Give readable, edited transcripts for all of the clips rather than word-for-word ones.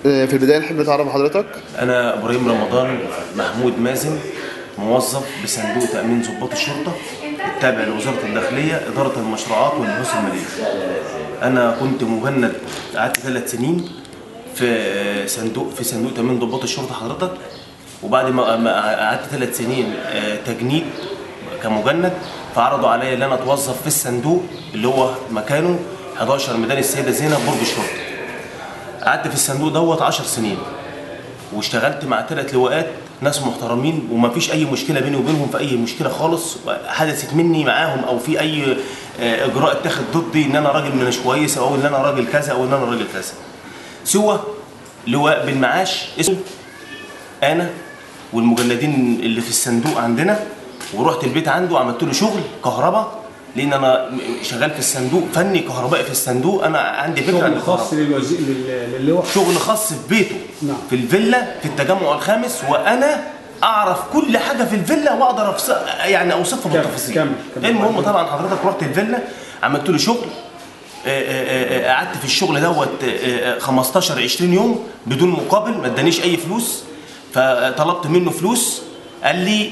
في البداية نحب نتعرف حضرتك. أنا إبراهيم رمضان محمود مازن، موظف بصندوق تأمين ضباط الشرطة التابع لوزارة الداخلية إدارة المشروعات والبحوث المالية. أنا كنت مجند، قعدت 3 سنين في صندوق تأمين ضباط الشرطة حضرتك، وبعد ما قعدت 3 سنين تجنيد كمجند، فعرضوا عليا ان انا اتوظف في الصندوق اللي هو مكانه 11 ميدان السيدة زينب برج الشرطة. قعدت في الصندوق دوت 10 سنين، واشتغلت مع 3 لواءات ناس محترمين، وما فيش اي مشكله بيني وبينهم، في اي مشكله خالص حدثت مني معاهم او في اي اجراء اتخذ ضدي ان انا راجل مش كويس او ان انا راجل كذا او ان انا راجل كذا. سوى لواء بالمعاش اسمه انا والمجندين اللي في الصندوق عندنا، ورحت البيت عنده عملت له شغل كهرباء، لان انا شغال في الصندوق فني كهربائي في الصندوق. انا عندي فكره شغل خاص للواء، شغل خاص في بيته. نعم. في الفيلا في التجمع الخامس، وانا اعرف كل حاجه في الفيلا واقدر يعني اوصفها بالتفاصيل. المهم طبعا حضرتك رحت الفيلا عملت له شغل، قعدت في الشغل دوت 15 20 يوم بدون مقابل، ما ادانيش اي فلوس. فطلبت منه فلوس، قال لي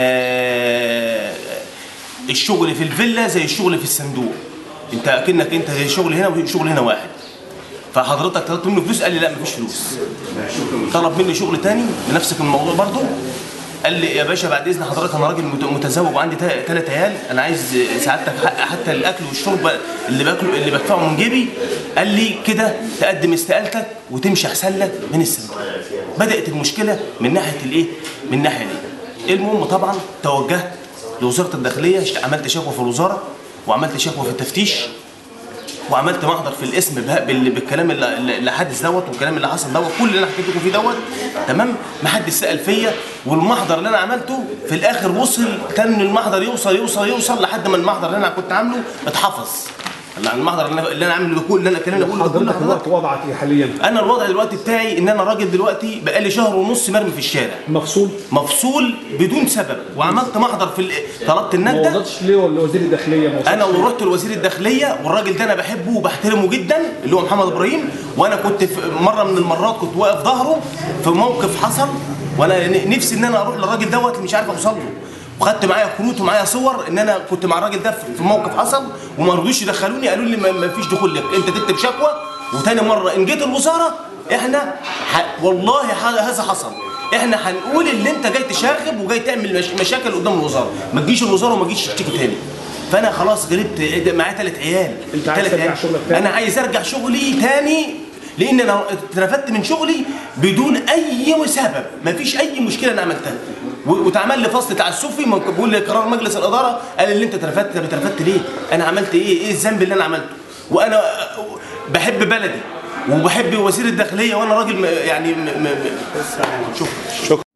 الشغل في الفيلا زي الشغل في الصندوق، انت اكنك انت زي الشغل هنا والشغل هنا واحد. فحضرتك طلبت منه فلوس، قال لي لا مفيش فلوس. طلب مني شغل تاني بنفس الموضوع برضه، قال لي يا باشا بعد اذن حضرتك انا راجل متزوج وعندي 3 عيال، انا عايز سعادتك حتى الاكل والشرب اللي باكله اللي بدفعه من جيبي. قال لي كده تقدم استقالتك وتمشي احسن لك من الصندوق. بدات المشكله من ناحيه الايه؟ من الناحيه دي. المهم طبعا توجهت لوزاره الداخليه، عملت شكوى في الوزاره وعملت شكوى في التفتيش وعملت محضر في الاسم بالكلام اللي حدث دوت والكلام اللي حصل دوت، كل اللي انا حكيت لكم فيه دوت تمام. ما حدش سال فيا، والمحضر اللي انا عملته في الاخر وصل، كان المحضر يوصل لحد ما المحضر اللي انا كنت عامله اتحفظ. المحضر اللي انا عامله كل اللي انا كلامي حضرتك دلوقتي وضعك ايه حاليا؟ انا الوضع دلوقتي بتاعي ان انا راجل دلوقتي بقالي شهر ونص مرمي في الشارع، مفصول بدون سبب، وعملت محضر طلبت الندى. ما وصلتش ليه ولا وزير الداخليه؟ انا ورحت لوزير الداخليه، والراجل ده انا بحبه وبحترمه جدا اللي هو محمد ابراهيم، وانا كنت في مره من المرات كنت واقف ظهره في موقف حصل، وانا نفسي ان انا اروح للراجل دوت اللي مش عارف اوصل له، وخدت معايا كروت ومعايا صور ان انا كنت مع الراجل ده في موقف حصل، وما رضوش يدخلوني، قالوا لي ما فيش دخول لك، انت تكتب شكوى. وتاني مره ان جيت الوزاره احنا والله هذا حصل، احنا هنقول اللي انت جاي تشاغب وجاي تعمل مشاكل قدام الوزاره، ما تجيش الوزاره وما تجيش تشتكي تاني. فانا خلاص غلبت، معايا 3 عيال. انت عايز ترجع شغلك تاني؟ انا عايز ارجع شغلي تاني، لان انا اترفدت من شغلي بدون اي سبب، ما فيش اي مشكله انا عملتها، واتعمل لي فصل تعسفي. بقول لي قرار مجلس الاداره قال اللي انت اترفدت ليه؟ انا عملت ايه الذنب اللي انا عملته؟ وانا بحب بلدي وبحب وزير الداخليه، وانا راجل يعني شكرا.